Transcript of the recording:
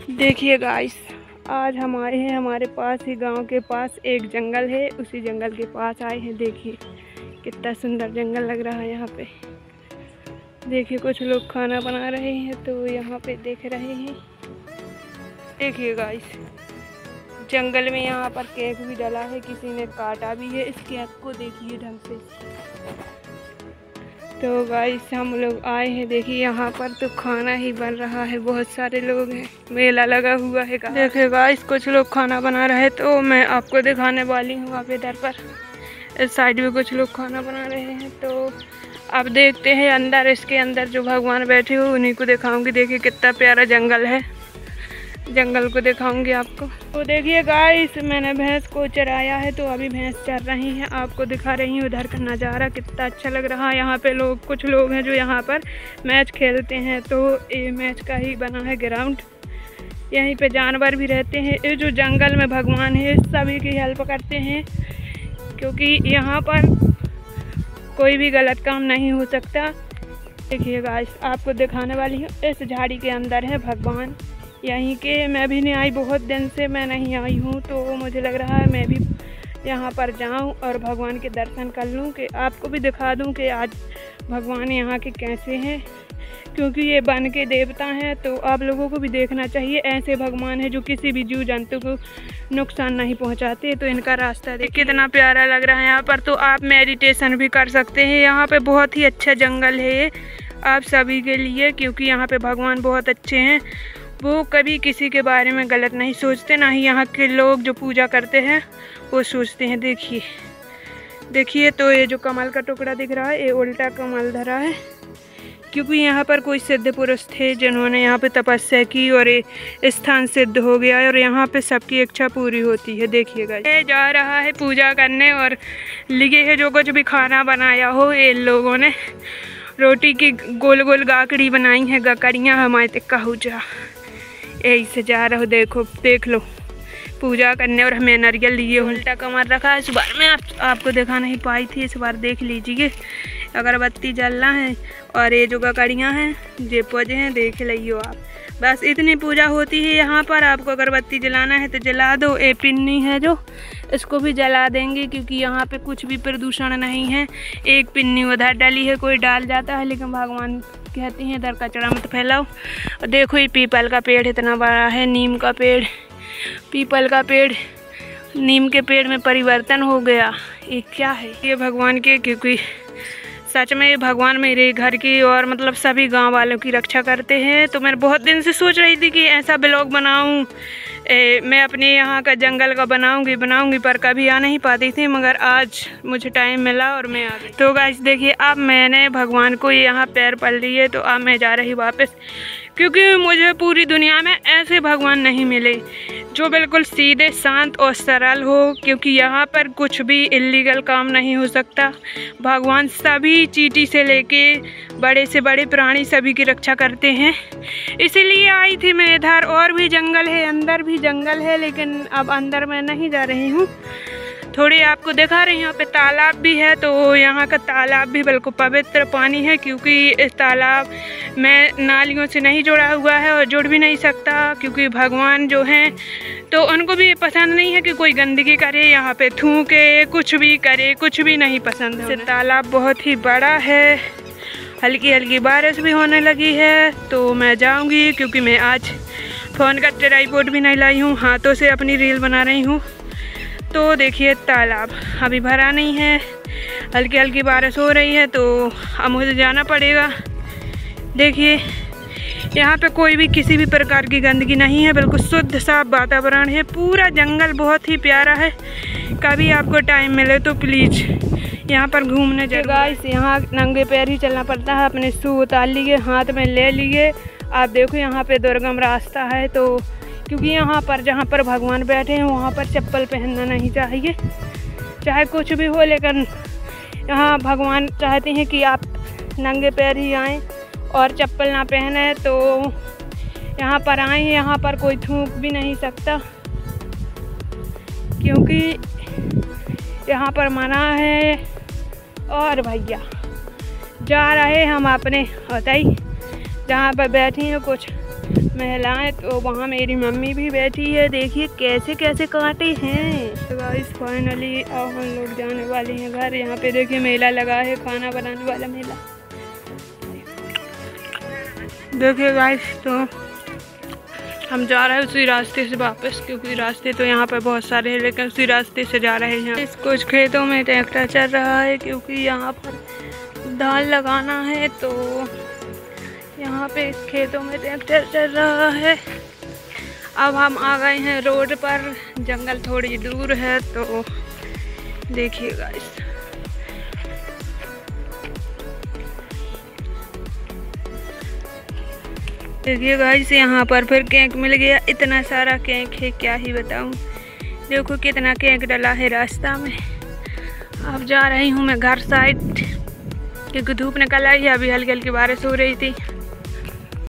देखिए गाइस, आज हम आए हैं, हमारे पास ही गांव के पास एक जंगल है, उसी जंगल के पास आए हैं। देखिए कितना सुंदर जंगल लग रहा है यहाँ पे। देखिए कुछ लोग खाना बना रहे हैं तो यहाँ पे देख रहे हैं। देखिए गाइस, जंगल में यहाँ पर केक भी डला है, किसी ने काटा भी है इस केक को। देखिए ढंग से। तो गाइस हम लोग आए हैं, देखिए यहाँ पर तो खाना ही बन रहा है, बहुत सारे लोग हैं, मेला लगा हुआ है। देखिए गाइस, कुछ लोग खाना बना रहे हैं तो मैं आपको दिखाने वाली हूँ। आप इधर पर इस साइड में कुछ लोग खाना बना रहे हैं, तो अब देखते हैं अंदर। इसके अंदर जो भगवान बैठे हो उन्हीं को दिखाऊंगी। देखिए कितना प्यारा जंगल है, जंगल को दिखाऊंगी आपको। तो देखिए गाइस, मैंने भैंस को चराया है तो अभी भैंस चर रही हैं, आपको दिखा रही हूँ उधर का नज़ारा। कितना अच्छा लग रहा है। यहाँ पे कुछ लोग हैं जो यहाँ पर मैच खेलते हैं, तो ये मैच का ही बना है ग्राउंड। यहीं पे जानवर भी रहते हैं। ये जो जंगल में भगवान है सभी की हेल्प करते हैं, क्योंकि यहाँ पर कोई भी गलत काम नहीं हो सकता। देखिए गाइस, आपको दिखाने वाली हूँ। इस झाड़ी के अंदर है भगवान यहीं के। मैं भी नहीं आई, बहुत दिन से मैं नहीं आई हूँ, तो मुझे लग रहा है मैं भी यहाँ पर जाऊँ और भगवान के दर्शन कर लूँ, कि आपको भी दिखा दूँ कि आज भगवान यहाँ के कैसे हैं। क्योंकि ये वन के देवता हैं, तो आप लोगों को भी देखना चाहिए। ऐसे भगवान हैं जो किसी भी जीव जंतु को नुकसान नहीं पहुँचाते। तो इनका रास्ता देखिए कितना प्यारा लग रहा है। यहाँ पर तो आप मेडिटेशन भी कर सकते हैं। यहाँ पर बहुत ही अच्छा जंगल है ये आप सभी के लिए, क्योंकि यहाँ पर भगवान बहुत अच्छे हैं। वो कभी किसी के बारे में गलत नहीं सोचते, ना ही यहाँ के लोग जो पूजा करते हैं वो सोचते हैं। देखिए देखिए, तो ये जो कमल का टुकड़ा दिख रहा है, ये उल्टा कमल धरा है, क्योंकि यहाँ पर कोई सिद्ध पुरुष थे जिन्होंने यहाँ पे तपस्या की और ये स्थान सिद्ध हो गया है, और यहाँ पे सबकी इच्छा पूरी होती है। देखिएगा, ये जा रहा है पूजा करने, और लिए है जो कुछ भी खाना बनाया हो। इन लोगों ने रोटी की गोल गोल गाकड़ी बनाई है, गकड़ियाँ हमारे तक का हो जा। यही से जा रहा हो, देखो देख लो पूजा करने। और हमें नारियल लिए, उल्टा कमर रखा है। इस बार मैं आपको दिखा नहीं पाई थी, इस बार देख लीजिए। अगरबत्ती जल रहा है, और ये जो गकड़ियाँ हैं ये पूजे हैं, देख लियो आप। बस इतनी पूजा होती है यहाँ पर। आपको अगरबत्ती जलाना है तो जला दो। ये पिन्नी है जो, इसको भी जला देंगे, क्योंकि यहाँ पे कुछ भी प्रदूषण नहीं है। एक पिन्नी उधर डाली है, कोई डाल जाता है, लेकिन भगवान कहते हैं इधर कचरा मत फैलाओ। और देखो ये पीपल का पेड़ इतना बड़ा है, नीम का पेड़, पीपल का पेड़, नीम के पेड़ में परिवर्तन हो गया। ये क्या है? ये भगवान के, क्योंकि सच में ये भगवान मेरे घर की और मतलब सभी गांव वालों की रक्षा करते हैं। तो मैं बहुत दिन से सोच रही थी कि ऐसा ब्लॉग बनाऊं, मैं अपने यहाँ का जंगल का बनाऊंगी, पर कभी आ नहीं पाती थी, मगर आज मुझे टाइम मिला और मैं आ गई। तो गाइस देखिए, अब मैंने भगवान को यहाँ पैर पड़ लिए, तो अब मैं जा रही वापस, क्योंकि मुझे पूरी दुनिया में ऐसे भगवान नहीं मिले जो बिल्कुल सीधे शांत और सरल हो, क्योंकि यहाँ पर कुछ भी इल्लीगल काम नहीं हो सकता। भगवान सभी चींटी से लेके बड़े से बड़े प्राणी सभी की रक्षा करते हैं। इसीलिए आई थी मैं इधर। और भी जंगल है, अंदर भी जंगल है, लेकिन अब अंदर मैं नहीं जा रही हूँ। थोड़ी आपको दिखा रही हूँ। यहाँ पे तालाब भी है, तो यहाँ का तालाब भी बिल्कुल पवित्र पानी है, क्योंकि इस तालाब में नालियों से नहीं जुड़ा हुआ है और जुड़ भी नहीं सकता, क्योंकि भगवान जो हैं तो उनको भी पसंद नहीं है कि कोई गंदगी करे, यहाँ पे थूके, कुछ भी करे, कुछ भी नहीं पसंद है। तालाब बहुत ही बड़ा है, हल्की हल्की बारिश भी होने लगी है। तो मैं जाऊँगी, क्योंकि मैं आज फ़ोन का ट्राइपॉड भी नहीं लाई हूँ, हाथों से अपनी रील बना रही हूँ। तो देखिए तालाब अभी भरा नहीं है, हल्की हल्की बारिश हो रही है, तो अब मुझे जाना पड़ेगा। देखिए यहाँ पे कोई भी किसी भी प्रकार की गंदगी नहीं है, बिल्कुल शुद्ध साफ वातावरण है। पूरा जंगल बहुत ही प्यारा है। कभी आपको टाइम मिले तो प्लीज़ यहाँ पर घूमने जाइए। गाइस, यहाँ नंगे पैर ही चलना पड़ता है। अपने शू उतार लिए, हाथ में ले लिए। आप देखो यहाँ पे दुर्गम रास्ता है, तो क्योंकि यहाँ पर जहाँ पर भगवान बैठे हैं वहाँ पर चप्पल पहनना नहीं चाहिए, चाहे कुछ भी हो। लेकिन यहाँ भगवान चाहते हैं कि आप नंगे पैर ही आएँ और चप्पल ना पहने, तो यहाँ पर आए। यहाँ पर कोई थूक भी नहीं सकता, क्योंकि यहाँ पर मना है। और भैया जा रहे हम अपने बताइए जहाँ पर बैठी हैं, कुछ महिलाएं। तो वहाँ मेरी मम्मी भी बैठी है, देखिए कैसे कैसे कांटे हैं। तो गाइस फाइनली अब हम लोग जाने वाले हैं घर। यहाँ पे देखिए मेला लगा है, खाना बनाने वाला मेला। देखिए गाइस तो हम जा रहे हैं उसी रास्ते से वापस, क्योंकि रास्ते तो यहाँ पर बहुत सारे हैं, लेकिन उसी रास्ते से जा रहे हैं। इस कुछ खेतों में ट्रैक्टर चल रहा है, क्योंकि यहाँ पर धान लगाना है। तो यहाँ पे खेतों में ट्रैक्टर चल रहा है। अब हम आ गए हैं रोड पर, जंगल थोड़ी दूर है। तो देखिए गाइस देखिए गाइस यहाँ पर फिर केक मिल गया। इतना सारा केक है, क्या ही बताऊँ। देखो कितना केक डला है रास्ता में। अब जा रही हूँ मैं घर साइड, क्योंकि धूप निकल आई है। अभी हल्की हल्की बारिश हो रही थी।